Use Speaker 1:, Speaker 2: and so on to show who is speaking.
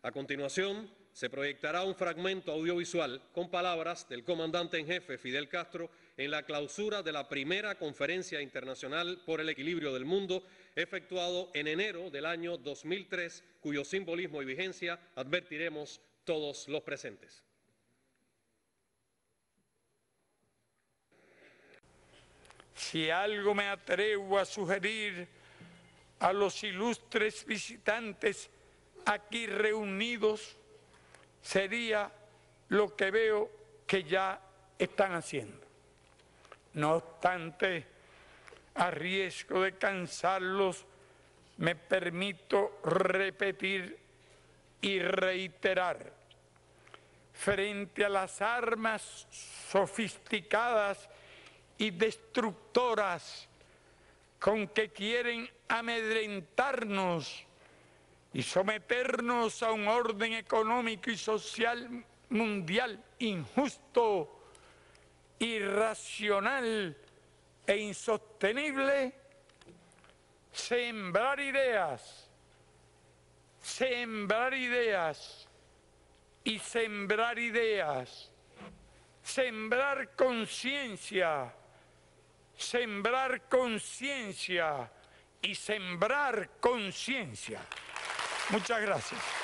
Speaker 1: A continuación, se proyectará un fragmento audiovisual con palabras del comandante en jefe Fidel Castro en la clausura de la primera Conferencia Internacional por el Equilibrio del Mundo, efectuado en enero del año 2003, cuyo simbolismo y vigencia advertiremos todos los presentes.
Speaker 2: Si algo me atrevo a sugerir a los ilustres visitantes aquí reunidos, sería lo que veo que ya están haciendo. No obstante, a riesgo de cansarlos, me permito repetir y reiterar. Frente a las armas sofisticadas y destructoras con que quieren amedrentarnos y someternos a un orden económico y social mundial injusto, irracional e insostenible, sembrar ideas y sembrar ideas, sembrar conciencia y sembrar conciencia. Muchas gracias.